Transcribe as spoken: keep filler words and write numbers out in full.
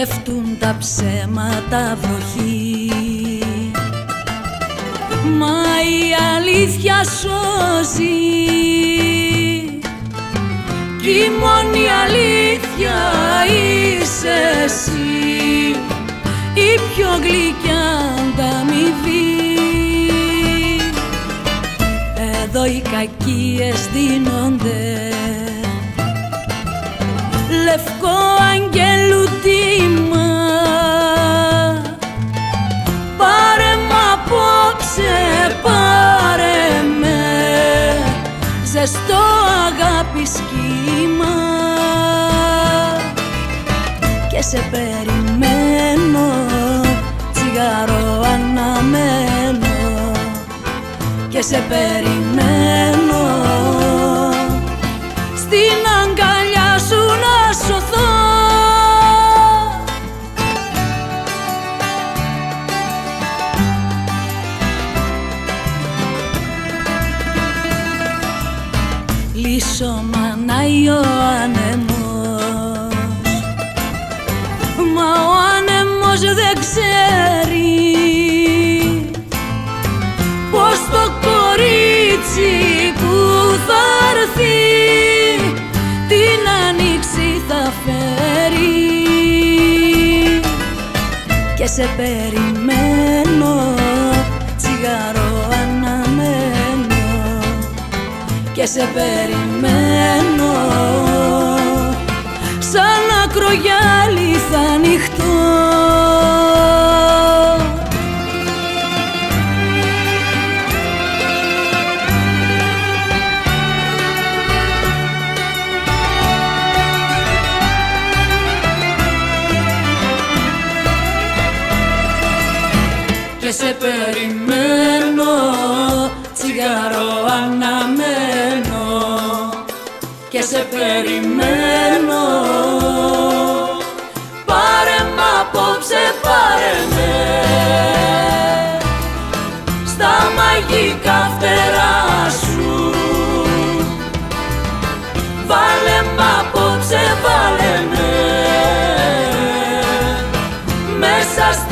πέφτουν τα ψέματα βροχή, μα η αλήθεια σώζει κι η μόνη αλήθεια είσαι εσύ, η πιο γλυκιά ανταμοιβή. Εδώ οι κακίες δίνονται λευκό αγγέλου τίμα, πάρε μ' απόψε, πάρε με, ζεστό αγάπη σχήμα, και σε περιμένω, τσιγάρο αναμένω, και σε περιμένω στην αγκαλιά σου να σωθώ. Λύσω μανάει ο άνεμος, μα ο άνεμος δεν ξέρει πως το κορίτσι που θα έρθει την άνοιξη θα φέρει. Και σε περιμένω, τσιγάρο αναμένω, και σε περιμένω σαν ακρογιάλι θα ανοιχτώ. Και σε περιμένω, τσιγάρο αναμένω, και σε περιμένω, πάρε μ' απόψε, πάρε με στα μαγικά φτερά σου, βάλε μ' απόψε, βάλε με μέσα